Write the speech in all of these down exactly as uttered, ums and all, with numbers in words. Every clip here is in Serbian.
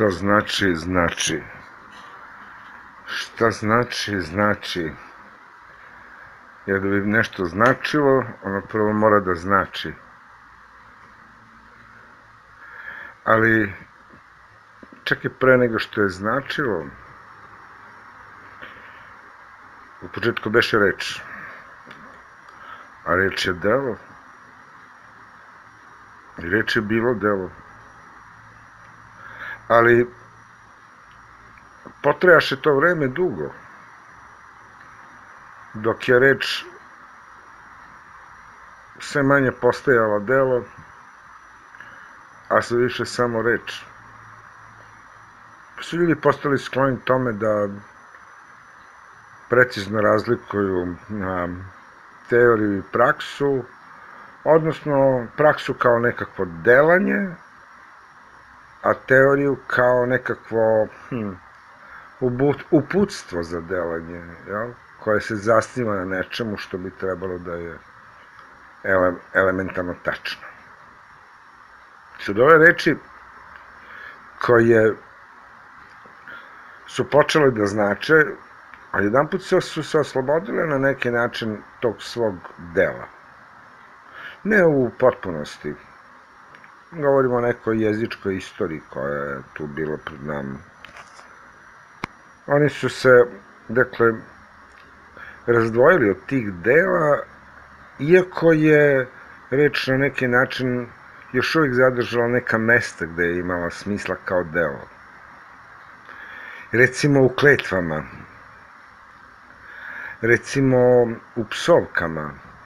Šta znači, znači. Šta znači, znači. Jer da bi nešto značilo, ono prvo mora da znači. Ali, čak i pre nego što je značilo, u početku beše reč. A reč je delo. I reč je bilo delo. Ali, potrajaše to vreme dugo. Dok je reč sve manje postajala delo, a sve više samo reč. Su ljudi postali skloni tome da precizno razlikuju na teoriju i praksu, odnosno praksu kao nekakvo delanje, a teoriju kao nekakvo hm, uputstvo za delanje, jel? Koje se zasniva na nečemu što bi trebalo da je ele, elementarno tačno. Su ove reči koje su počele da znače, a jedan put su se oslobodile na neki način tog svog dela. Ne u potpunosti. Govorimo o nekoj jezičkoj istoriji koja je tu bila pred nama. Oni su se, dakle, razdvojili od tih dela, iako je reč na neki način još uvijek zadržala neka mesta gde je imala smisla kao delo. Recimo u kletvama, recimo u psovkama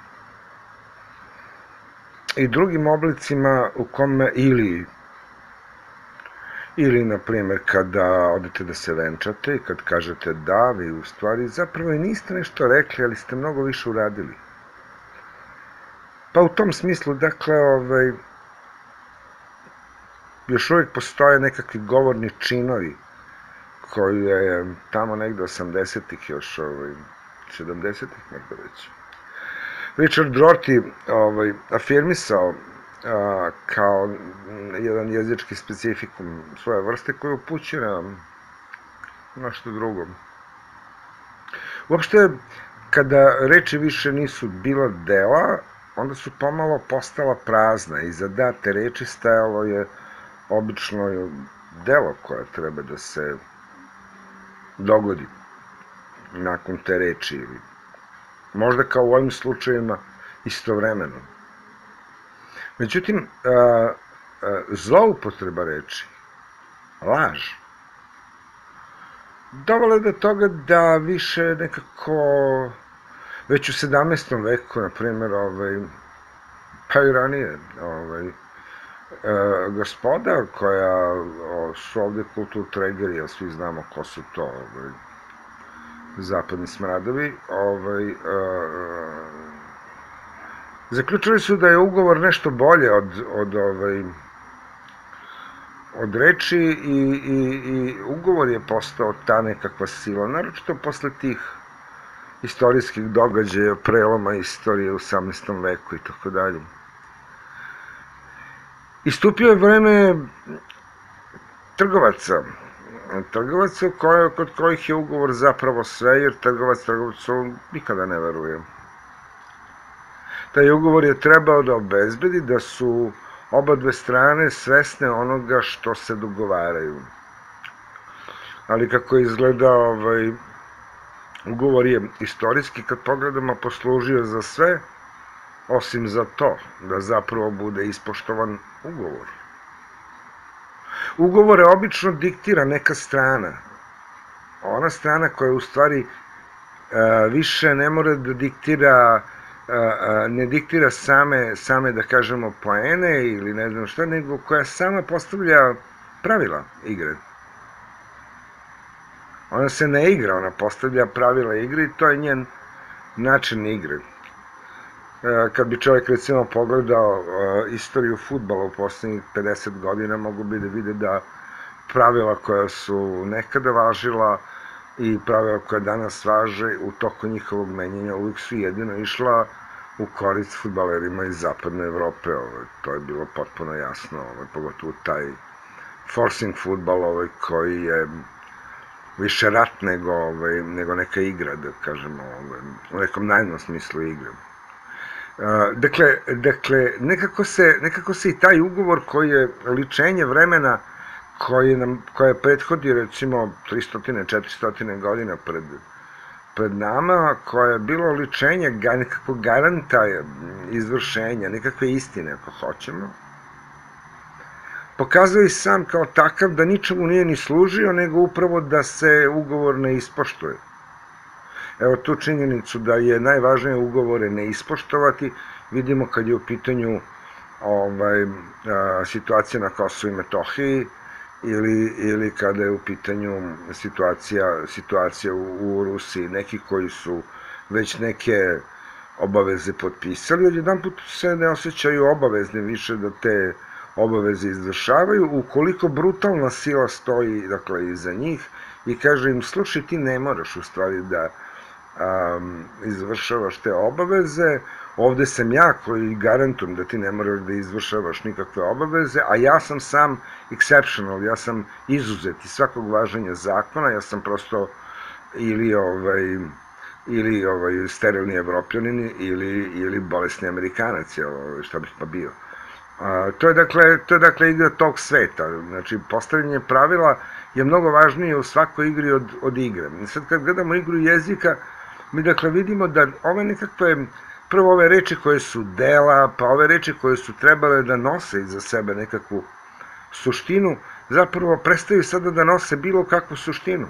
i drugim oblicima u kome ili ili, na primjer, kada odete da se venčate i kad kažete da, vi u stvari zapravo i niste nešto rekli, ali ste mnogo više uradili. Pa u tom smislu, dakle, ovaj, još uvijek postoje nekakvi govorni činovi koji je tamo negde osamdesetih još, ovaj, sedamdesetih možda već. Richard Rorty ovaj, afirmisao a, kao jedan jezički specifikum svoje vrste koji upućuje na nešto drugo. Uopšte, kada reči više nisu bila dela, onda su pomalo postala prazna i za date reči stajalo je obično delo koje treba da se dogodi nakon te reči ili možda kao u ovim slučajevima istovremeno. Međutim, zloupotreba reči, laž, dovela je do toga da više nekako već u sedamnaestom veku, na primjer, ovaj, pa i ranije, ovaj, gospoda koja su ovde kulturtregeri, jer svi znamo ko su to, ovaj, zapadni smradovi, ovaj, zaključili su da je ugovor nešto bolje od, od, ovaj, od reči i, i, i ugovor je postao ta nekakva sila, naročito posle tih istorijskih događaja, preloma istorije u osamnaestom veku i tako dalje. Istupio je vreme trgovaca, trgovaca koje, kod kojih je ugovor zapravo sve, jer trgovac trgovcu nikada ne veruje. Taj ugovor je trebao da obezbedi da su oba dve strane svesne onoga što se dogovaraju. Ali kako je izgledao ovaj, ugovor je istorijski, kad pogledamo, poslužio za sve, osim za to, da zapravo bude ispoštovan ugovor. Ugovore obično diktira neka strana. Ona strana koja u stvari više ne mora da diktira, ne diktira same, same da kažemo, poene ili ne znam šta, nego koja sama postavlja pravila igre. Ona se ne igra, ona postavlja pravila igre i to je njen način igre. Kad bi čovjek, recimo, pogledao istoriju fudbala u poslednjih pedeset godina, mogu bi da vide da pravila koja su nekada važila i pravila koja danas važe u toku njihovog menjenja uvijek su jedino išla u korist fudbalerima iz zapadne Evrope. To je bilo potpuno jasno, pogotovo taj forcing futbal ovaj, koji je više rat nego, ovaj, nego neka igra, da kažemo, ovaj, u nekom najnom smislu igre. Uh, dakle, dakle nekako, se, nekako se i taj ugovor koji je ličenje vremena koji nam, koje prethodi recimo tristo do četiristo godina pred, pred nama, koje je bilo ličenje nekakvog garanta izvršenja, nekakve istine ako hoćemo, pokazuje sam kao takav da ničemu nije ni služio, nego upravo da se ugovor ne ispoštuje. Evo tu činjenicu da je najvažnije ugovore ne ispoštovati, vidimo kad je u pitanju ovaj, a, situacija na Kosovu i Metohiji, ili, ili kada je u pitanju situacija, situacija u, u Rusiji, neki koji su već neke obaveze potpisali, odjedan put se ne osjećaju obavezni više da te obaveze izvršavaju, ukoliko brutalna sila stoji, dakle, iza njih i kaže im, slušaj, ti ne moraš u stvari da um, izvršavaš te obaveze, ovde sam ja koji garantujem da ti ne moraš da izvršavaš nikakve obaveze, a ja sam sam exceptional, ja sam izuzet iz svakog važenja zakona, ja sam prosto ili ovaj, ili ovaj, sterilni evropljanin ili, ili bolesni Amerikanac, ovaj, šta bih pa bio. A, to, je dakle, to je dakle igra tog sveta, znači postavljanje pravila je mnogo važnije u svakoj igri od, od igre. Sad kad gledamo igru jezika, mi dakle vidimo da ove nekakve, prvo ove reči koje su dela, pa ove reči koje su trebale da nose iza sebe nekakvu suštinu, zapravo prestaju sada da nose bilo kakvu suštinu.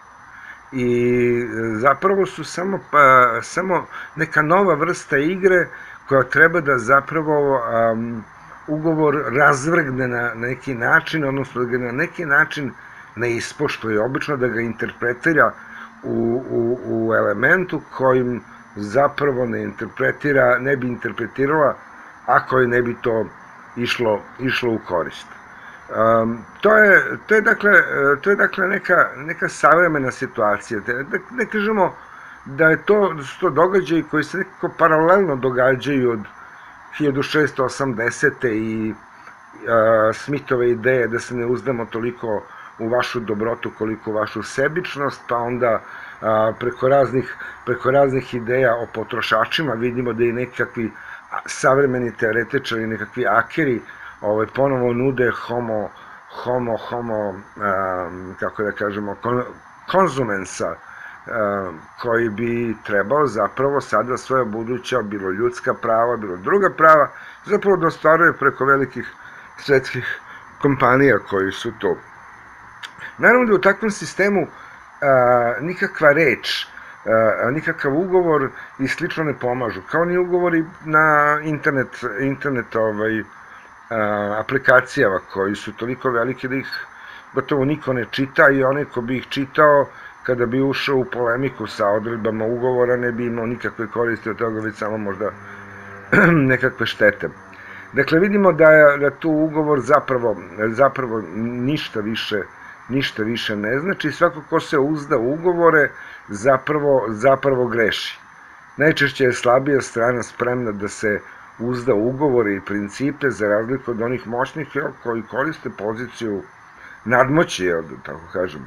I zapravo su samo, pa, samo neka nova vrsta igre koja treba da zapravo um, ugovor razvrgne na neki način, odnosno da ga na neki način ne ispoštuje, obično da ga interpretira u, u, u elementu kojim zapravo ne interpretira, ne bi interpretirala ako je ne bi to išlo, išlo u korist. Um, to, je, to, je dakle, to je dakle neka, neka savremena situacija. Da ne kažemo da, je to, da su to događaji koji se nekako paralelno događaju od hiljadu šessto osamdesete i a, Smithove ideje da se ne uzdamo toliko u vašu dobrotu koliko u vašu sebičnost, pa onda a, preko, raznih, preko raznih ideja o potrošačima vidimo da i nekakvi savremeni teoretičari, nekakvi akeri ovaj, ponovo nude homo, homo, homo, a, kako da kažemo, kon, konzumensa, koji bi trebao zapravo sada svoja buduća, bilo ljudska prava, bilo druga prava, zapravo da ostvaruje preko velikih svetskih kompanija koji su tu. Naravno da u takvom sistemu a, nikakva reč, a, nikakav ugovor i slično ne pomažu, kao ni ugovori na internet, internet ovaj, a, aplikacijama koji su toliko veliki da ih gotovo niko ne čita i onaj ko bi ih čitao kada bi ušao u polemiku sa odredbama ugovora, ne bi imao nikakve koristi od toga, već samo možda nekakve štete. Dakle, vidimo da, je, da tu ugovor zapravo, zapravo ništa više, ništa više ne znači. Svako ko se uzda u ugovore zapravo, zapravo greši. Najčešće je slabija strana spremna da se uzda u ugovore i principe, za razliku od onih moćnih koji koriste poziciju nadmoći, da tako kažem,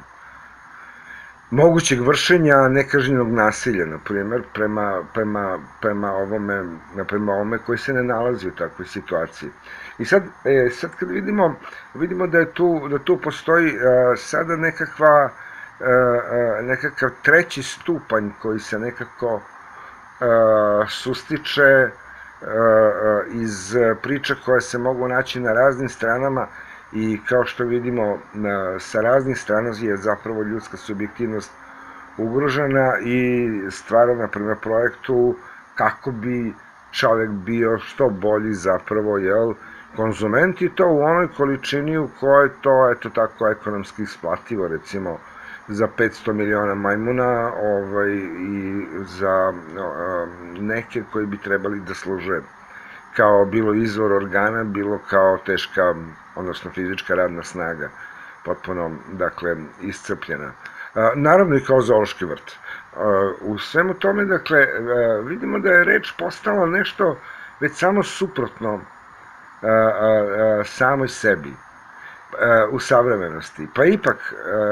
mogućeg vršenja nekažnjenog nasilja, na primjer, prema, prema, prema, ovome, prema ovome koji se ne nalazi u takvoj situaciji. I sad, e, sad kad vidimo, vidimo da, je tu, da tu postoji a, sada nekakva, a, a, nekakav treći stupanj koji se nekako a, sustiče a, a, iz priča koje se mogu naći na raznim stranama. I kao što vidimo, sa raznih strana je zapravo ljudska subjektivnost ugrožena i stvarana prema projektu kako bi čovek bio što bolji zapravo, jel, konzument i to u onoj količini u kojoj to, eto tako, ekonomski isplativo, recimo, za petsto miliona majmuna ovaj, i za neke koji bi trebali da služe kao bilo izvor organa, bilo kao teška, odnosno fizička radna snaga, potpuno, dakle, iscrpljena. Naravno i kao zoološki vrt. U svemu tome, dakle, vidimo da je reč postala nešto već samo suprotno samoj sebi. u savremenosti. Pa ipak,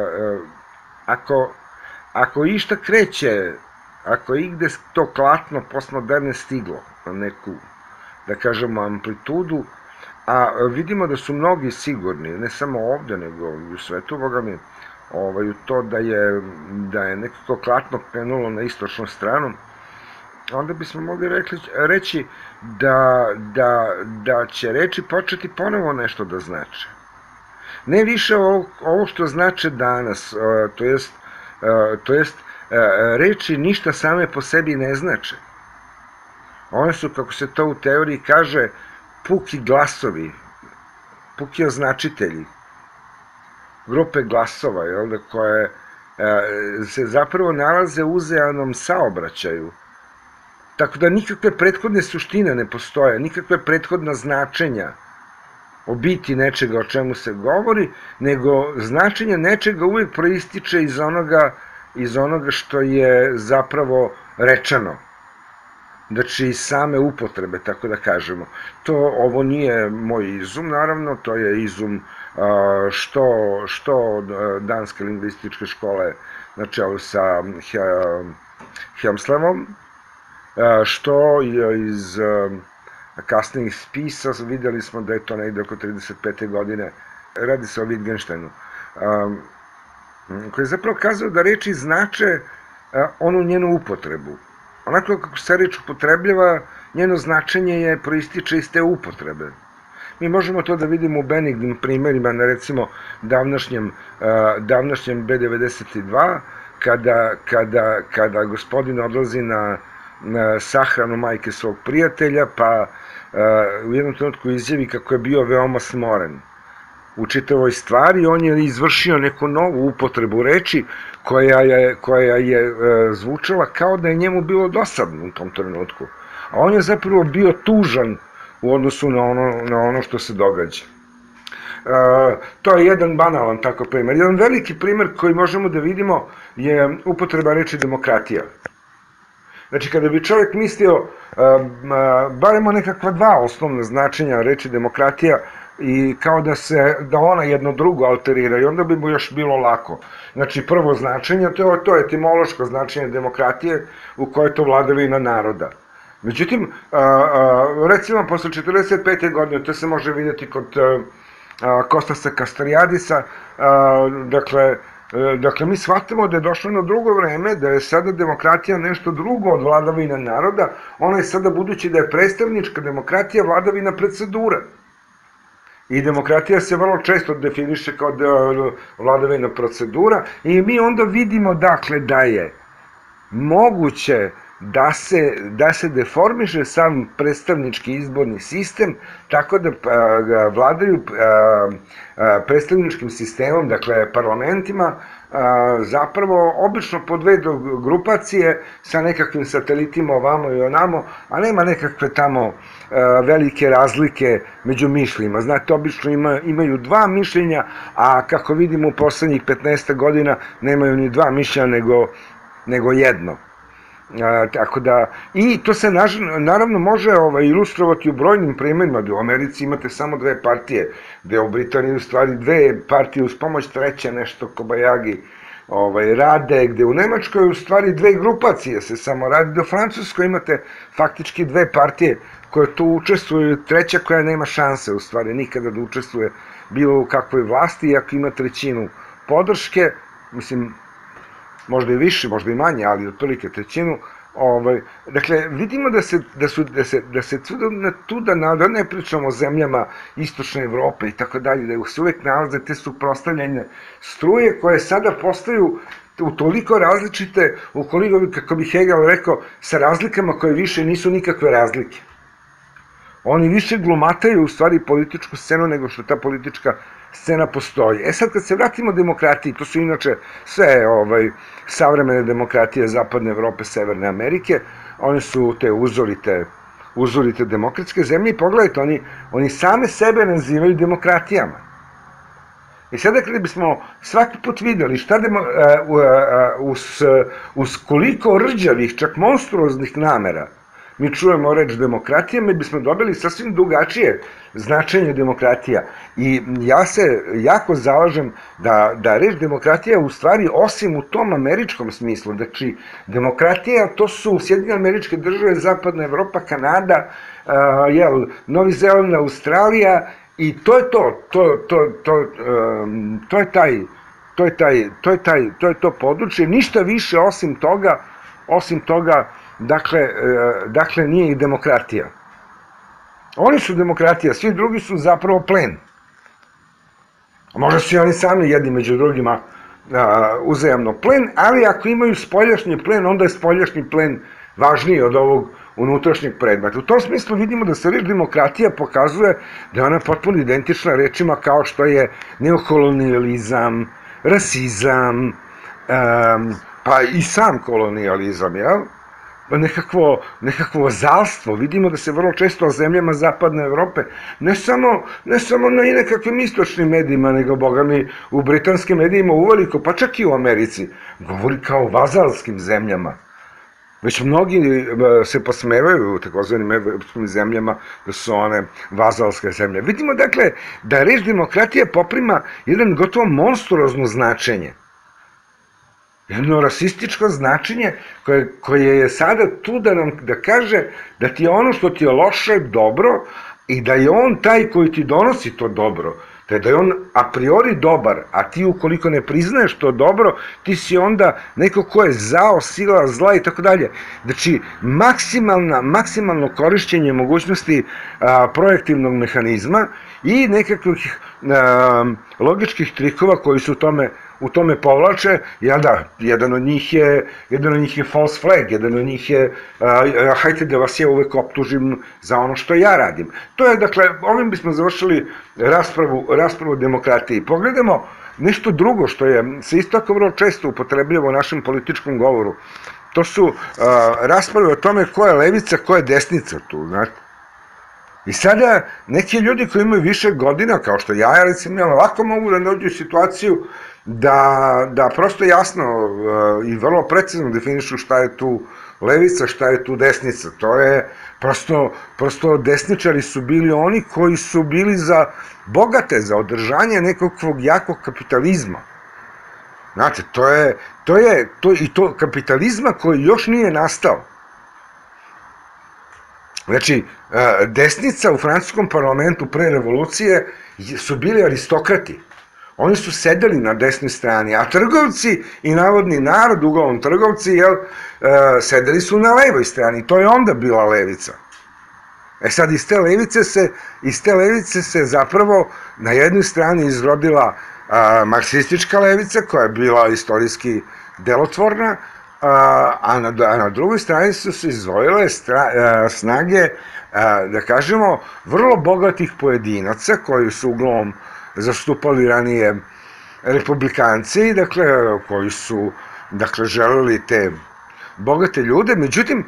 ako, ako išta kreće, ako je igde to klatno postmoderne stiglo na neku, da kažemo, amplitudu, a vidimo da su mnogi sigurni, ne samo ovde, nego i u svetu, boga mi, u to da je, da je nekako klatno krenulo na istočnu stranu, onda bismo mogli reći da, da, da će reči početi ponovo nešto da znače. Ne više ovo, ovo što znače danas, to jest, to jest reči ništa same po sebi ne znače. One su, kako se to u teoriji kaže, puki glasovi, puki označitelji, grupe glasova, jel da, koje se zapravo nalaze u uzajamnom saobraćaju. Tako da nikakve prethodne suštine ne postoje, nikakve prethodna značenja o biti nečega o čemu se govori, nego značenje nečega uvijek proističe iz onoga, iz onoga što je zapravo rečeno. Znači, iz same upotrebe, tako da kažemo. To, ovo nije moj izum, naravno, to je izum što, što danske lingvističke škole na čelu sa Helmslavom, što iz kasnijih spisa, videli smo da je to negde oko trideset pete godine, radi se o Wittgensteinu, koji je zapravo kazao da reči znače onu njenu upotrebu. Onako kako se reč upotrebljava, njeno značenje je proističe iz te upotrebe. Mi možemo to da vidimo u benignim primerima, na recimo davnašnjem, davnašnjem B devedeset dva, kada, kada, kada gospodin odlazi na sahranu majke svog prijatelja, pa u jednom trenutku izjavi kako je bio veoma smoren u čitavoj stvari, on je izvršio neku novu upotrebu reči koja je, koja je zvučala kao da je njemu bilo dosadno u tom trenutku. A on je zapravo bio tužan u odnosu na ono, na ono što se događa. To je jedan banalan tako primer. Jedan veliki primer koji možemo da vidimo je upotreba reči demokratija. Znači, kada bi čovjek mislio, baremo nekakva dva osnovna značenja reči demokratija, i kao da se, da ona jedno drugo alterira, i onda bi mu još bilo lako. Znači, prvo značenje, to je etimološko značenje demokratije, u kojoj je to vladavina naroda. Međutim, recimo, posle četrdeset pete godine, to se može vidjeti kod Kostasa Kastariadisa, dakle, Dakle, mi shvatamo da je došlo na drugo vreme, da je sada demokratija nešto drugo od vladavine naroda, ona je sada, budući da je predstavnička demokratija, vladavina procedura. I demokratija se vrlo često definiše kao vladavina procedura i mi onda vidimo, dakle, da je moguće da se, da se deformiše sam predstavnički izborni sistem, tako da vladaju predstavničkim sistemom, dakle parlamentima, zapravo obično po dve grupacije sa nekakvim satelitima ovamo i onamo, a nema nekakve tamo velike razlike među mišljima. Znate, obično imaju dva mišljenja, a kako vidimo u poslednjih petnaest godina nemaju ni dva mišljenja nego jedno. Tako da, i to se naravno može ilustrovati u brojnim primerima, gde u Americi imate samo dve partije, gde u Britaniji u stvari dve partije uz pomoć treće nešto Kobajagi rade, gde u Nemačkoj u stvari dve grupacije se samo radi, gde u Francuskoj imate faktički dve partije koje tu učestvuju, treća koja nema šanse u stvari nikada da učestvuje bilo u kakvoj vlasti, iako ima trećinu podrške, mislim, možda i više, možda i manje, ali otprilike trećinu. Dakle, vidimo da se, da su, da se, da se tu, da ne pričamo o zemljama istočne Evrope i tako dalje, da se uvek nalaze te suprotstavljene struje koje sada postaju u toliko različite, ukoliko, kako bi Hegel rekao, sa razlikama koje više nisu nikakve razlike. Oni više glumataju u stvari političku scenu nego što ta politička scena postoji. E sad, kad se vratimo demokratiji, to su inače sve savremene demokratije Zapadne Evrope, Severne Amerike, one su te uzorite, uzorite demokratske zemlje i pogledajte, oni same sebe nazivaju demokratijama. I sada kada bismo svaki put videli šta uz koliko rđavih, čak monstruoznih namera, mi čujemo reč demokratija, mi bismo dobili sasvim drugačije značenje demokratija. I ja se jako zalažem da, da reč demokratija u stvari, osim u tom američkom smislu, znači demokratija to su Sjedinjene Američke Države, Zapadna Evropa, Kanada, uh, jel, Novi Zeland, Australija, i to je to, to, to, to, um, to je taj, to je taj, to je taj, to je to područje, ništa više osim toga, osim toga, dakle, dakle nije i demokratija. Oni su demokratija, svi drugi su zapravo plen. Možda su i oni sami jedni među drugima uzajamno plen, ali ako imaju spoljašnji plen, onda je spoljašnji plen važniji od ovog unutrašnjeg predmeta. U tom smislu vidimo da se reč demokratija pokazuje da je ona potpuno identična rečima kao što je neokolonijalizam, rasizam, pa i sam kolonijalizam, jel? Nekakvo, nekakvo zalstvo. Vidimo da se vrlo često o zemljama Zapadne Evrope, ne samo, ne samo na i nekakvim istočnim medijima, nego, boga mi, u britanskim medijima uveliko, pa čak i u Americi, govori kao o vazalskim zemljama. Već mnogi se posmevaju u takozvanim evropskim zemljama da su one vazalske zemlje. Vidimo, dakle, da reč demokratija poprima jedan gotovo monstruozno značenje. Jedno rasističko značenje koje, koje je sada tu da nam da kaže da ti je ono što ti je loše dobro i da je on taj koji ti donosi to dobro, da je on a priori dobar, a ti ukoliko ne priznaješ to dobro, ti si onda neko ko je zao, sila, zla i tako dalje. Znači, maksimalna, maksimalno korišćenje mogućnosti a, projektivnog mehanizma i nekakvih a, logičkih trikova koji su u tome u tome povlače, ja da, jedan od njih je, jedan od njih je false flag, jedan od njih je, a, hajte da vas ja uvek optužim za ono što ja radim. To je, dakle, ovim bismo završili raspravu, raspravu o demokratiji. Pogledamo nešto drugo što je, se isto tako vrlo često upotrebljava u našem političkom govoru. To su a, rasprave o tome ko je levica, ko je desnica tu, znate. I sada neki ljudi koji imaju više godina, kao što ja, recimo, ja lako mogu da dođu u situaciju da, da prosto jasno uh, i vrlo precizno definišu šta je tu levica, šta je tu desnica. To je prosto, prosto desničari su bili oni koji su bili za bogate, za održanje nekog jakog kapitalizma. Znate, to je, to je, to, i to kapitalizma koji još nije nastao. Znači, desnica u francuskom parlamentu pre revolucije su bili aristokrati. Oni su sedeli na desnoj strani, a trgovci i navodni narod, uglavnom trgovci, jel, sedeli su na levoj strani. To je onda bila levica. E sad, iz te levice se, iz te levice se zapravo na jednoj strani izrodila a, marksistička levica, koja je bila istorijski delotvorna, a na, a na drugoj strani su se izvojile stra, a, snage, a, da kažemo, vrlo bogatih pojedinaca, koji su uglavnom zastupali ranije republikanci, dakle, koji su, dakle, želeli te bogate ljude. Međutim,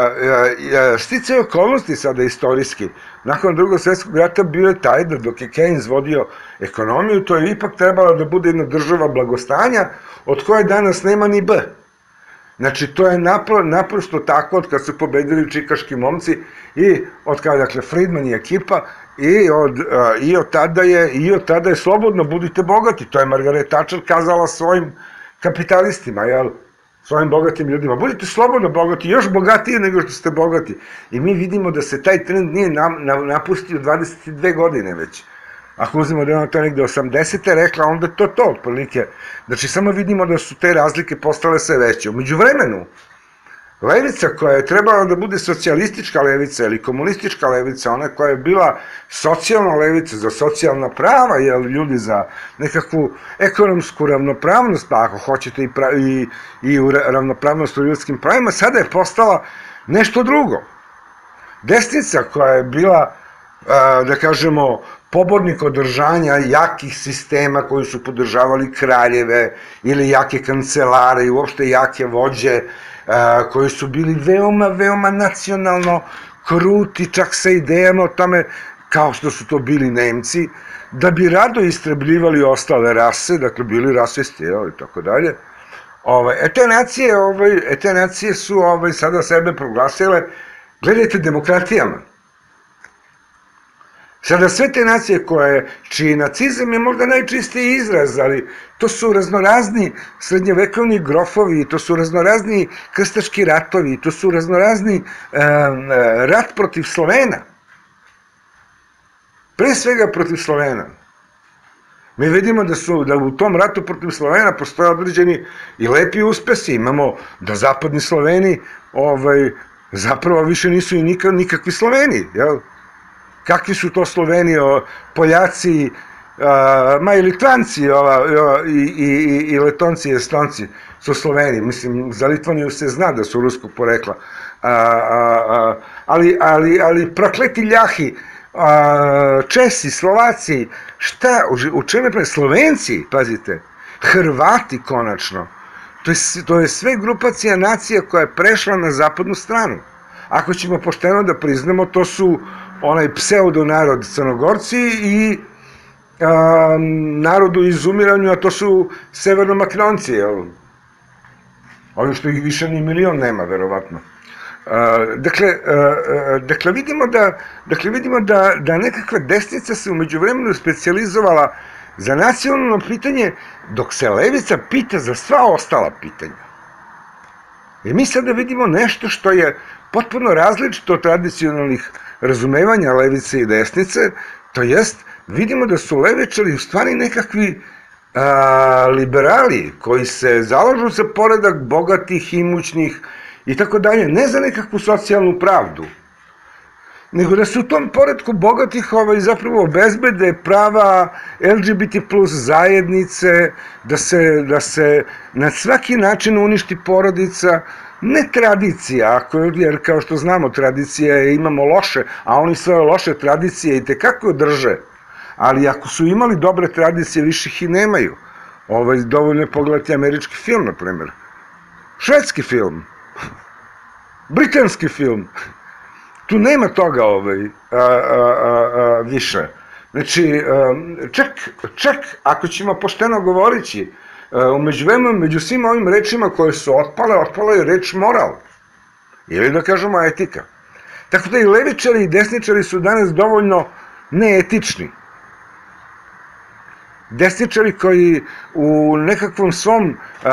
sticaj okolnosti sada istorijski, nakon drugog svjetskog rata bio je taj da dok je Keynes vodio ekonomiju, to je ipak trebalo da bude jedna država blagostanja, od koje danas nema ni B. Znači, to je naprosto tako od kad su pobedili čikaški momci i od kada, dakle, Friedman i ekipa, i od, i od tada je, i od tada je slobodno budite bogati. To je Margaret Thatcher kazala svojim kapitalistima, jel? Svojim bogatim ljudima. Budite slobodno bogati, još bogatiji nego što ste bogati. I mi vidimo da se taj trend nije napustio dvadeset dve godine već. Ako uzmemo da je ono to negde osamdesete rekla, onda je to to, otprilike. Znači, samo vidimo da su te razlike postale sve veće. Umeđu vremenu, levica koja je trebala da bude socijalistička levica ili komunistička levica, ona koja je bila socijalna levica za socijalna prava, jel, ljudi za nekakvu ekonomsku ravnopravnost, pa ako hoćete i, pra, i, i u ravnopravnost u ljudskim pravima, sada je postala nešto drugo. Desnica koja je bila, da kažemo, pobornik održanja jakih sistema koji su podržavali kraljeve ili jake kancelare i uopšte jake vođe, koji su bili veoma, veoma nacionalno kruti, čak sa idejama o tome, kao što su to bili Nemci, da bi rado istrebljivali ostale rase, dakle bili rasisti, i tako dalje. E te nacije, te nacije su sada sebe proglasile Gledajte demokratijama. Sada sve te nacije koje, čiji nacizam je možda najčistiji izraz, ali to su raznorazni srednjevekovni grofovi, to su raznorazni krstaški ratovi, to su raznorazni rat protiv Slovena. Pre svega protiv Slovena. Mi vidimo da su, da u tom ratu protiv Slovena postoje određeni i lepi uspesi. Imamo da zapadni Sloveni zapravo više nisu i nikakvi Sloveni, jel? Kakvi su to Sloveni, Poljaci, ma i Litvanci i Letonci i Estonci su Sloveni. Mislim, za Litvaniju se zna da su ruskog porekla. Ali prokleti ljahi, Česi, Slovaci, šta, u čemu je Slovenci, pazite, Hrvati konačno. To je sve grupacija nacija koja je prešla na zapadnu stranu. Ako ćemo pošteno da priznamo, to su onaj pseudonarod Crnogorci i narod u izumiranju, a to su Severnomakedonci, jel? Ovi što ih više ni milion nema, verovatno. Dakle, vidimo da nekakva desnica se umeđu vremenu specijalizovala za nacionalno pitanje, dok se levica pita za sva ostala pitanja. I mi sada vidimo nešto što je potpuno različito od tradicionalnih razumevanja levice i desnice, to jest vidimo da su levičari u stvari nekakvi liberali koji se zalažu za poredak bogatih, imućnih i tako dalje, ne za nekakvu socijalnu pravdu, nego da se u tom poredku bogatih zapravo obezbede prava el ge be te plus zajednice, da se na svaki način uništi porodica, ne tradicija, jer kao što znamo tradicije imamo loše, a oni svoje loše tradicije i tekako drže, ali ako su imali dobre tradicije, više ih i nemaju. Dovoljno je pogledati američki film, na primjer, švedski film, britanski film, tu nema toga više. Znači, čak ako ćemo pošteno govorići, među svim ovim rečima koje su otpale, otpala je reč moral, ili da kažemo etika. Tako da i levičari i desničari su danas dovoljno neetični. Desničari koji u nekakvom svom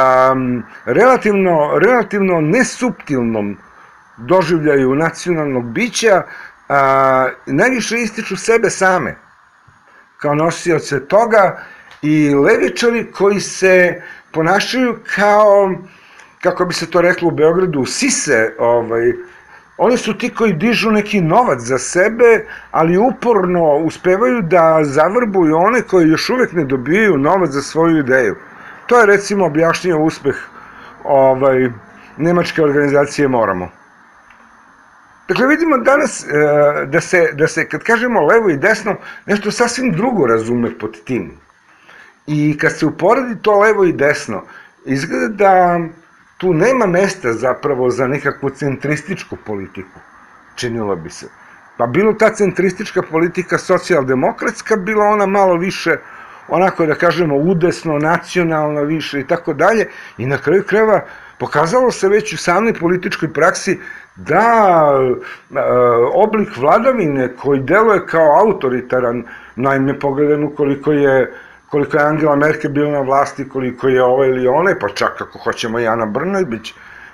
relativno nesuptilnom doživljaju nacionalnog bića, najviše ističu sebe same kao nosioce toga, i levičari koji se ponašaju kao, kako bi se to reklo u Beogradu, sise, oni su ti koji dižu neki novac za sebe, ali uporno uspevaju da zavrbuju one koji još uvek ne dobijaju novac za svoju ideju. To je recimo objašnjio uspeh nemačke organizacije Moramo. Dakle, vidimo danas da se, kad kažemo levo i desno, nešto sasvim drugo razume pod tim. I kad se uporedi to levo i desno, izgleda da tu nema mesta zapravo za nekakvu centrističku politiku, činilo bi se. Pa bilo ta centristička politika socijaldemokratska, bila ona malo više, onako da kažemo, udesno, nacionalna više i tako dalje, i na kraju krajeva pokazalo se već u samoj političkoj praksi da oblik vladavine koji deluje kao autoritaran, naime pogledano koliko je koliko je Angela Merkel bila na vlasti, koliko je ovo ili one, pa čak ako hoćemo i Ana Brnabić,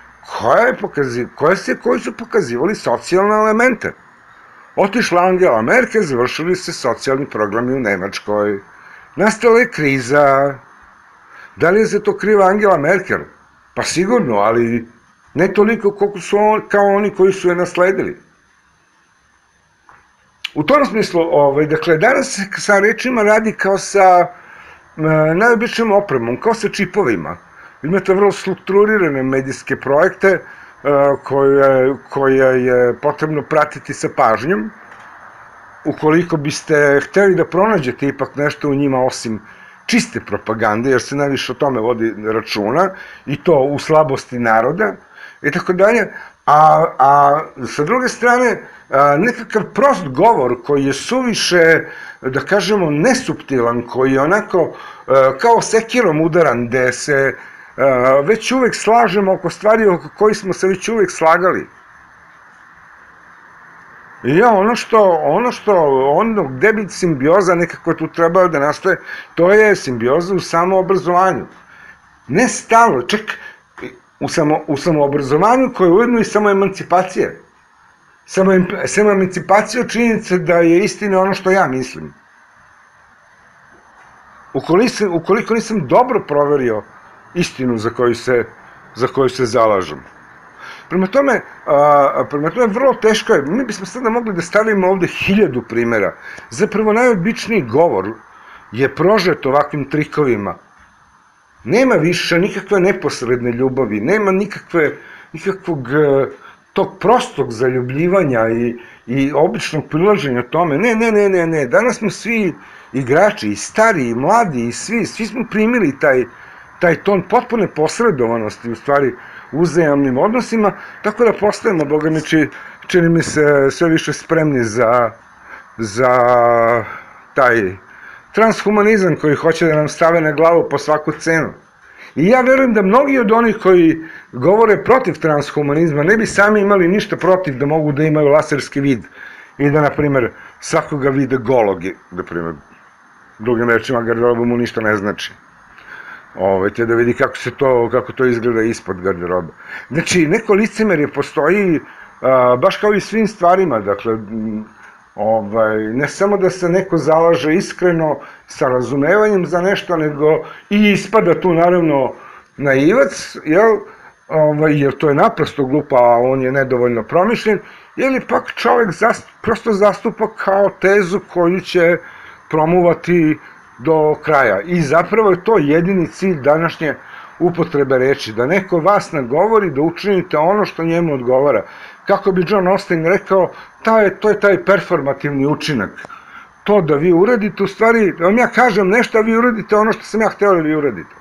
koji su pokazivali socijalne elemente. Otišla Angela Merkel, završili se socijalni programi u Nemačkoj, nastala je kriza. Da li je za to kriva Angela Merkel? Pa sigurno, ali ne toliko kao oni koji su je nasledili. U tom smislu, dakle, danas se sa rečima radi kao sa najobičnijom opremom, kao sa čipovima. Imate vrlo strukturirane medijske projekte koje je potrebno pratiti sa pažnjom. Ukoliko biste hteli da pronađete ipak nešto u njima osim čiste propagande, jer se najviše o tome vodi računa, i to u slabosti naroda, i tako dalje, a sa druge strane, nekakav prost govor koji je suviše, da kažemo, nesuptilan, koji je onako kao sekirom udaran, gde se već uvek slažemo oko stvari oko kojih smo se već uvek slagali. I ja, ono što, ono što, ono gde bi simbioza nekako tu trebao da nastaje, to je simbioza u samoobrazovanju. Ne stalno, čak u, samo, u samoobrazovanju koje je ujedno i samoemancipacija. Samo, samo emancipacija činjenice da je istina ono što ja mislim. Ukoliko, ukoliko nisam dobro proverio istinu za koju se, za koju se zalažem. Prema tome, a, prema tome, vrlo teško je, mi bismo sada mogli da stavimo ovde hiljadu primera. Zapravo, najobičniji govor je prožet ovakvim trikovima. Nema više nikakve neposredne ljubavi, nema nikakve, nikakvog tog prostog zaljubljivanja i, i običnog prilaženja tome. Ne, ne, ne, ne, ne, danas smo svi igrači, i stari, i mladi, i svi, svi smo primili taj, taj ton potpune posredovanosti, u stvari, uzajamnim odnosima, tako da postajemo, boga mi, či, čini mi se, sve više spremni za, za taj transhumanizam koji hoće da nam stave na glavu po svaku cenu. I ja verujem da mnogi od onih koji govore protiv transhumanizma ne bi sami imali ništa protiv da mogu da imaju laserski vid i da, na primer, svakoga vide golog, na primer, drugim rečima, garderoba mu ništa ne znači. Ove, te da vidi kako se to, kako to izgleda ispod garderoba. Znači, neko licemerje postoji a, baš kao i svim stvarima, dakle, ovaj, ne samo da se neko zalaže iskreno sa razumevanjem za nešto, nego i ispada tu naravno naivac, jel, ovaj, jer to je naprosto glupa, a on je nedovoljno promišljen, ili pak čovek zast, prosto zastupa kao tezu koju će promuvati do kraja. I zapravo je to jedini cilj današnje upotrebe reči, da neko vas nagovori da učinite ono što njemu odgovara. Kako bi John Austin rekao, taj, to je taj performativni učinak. To da vi uradite, u stvari, da vam ja kažem nešto, a vi uradite ono što sam ja hteo da vi uradite.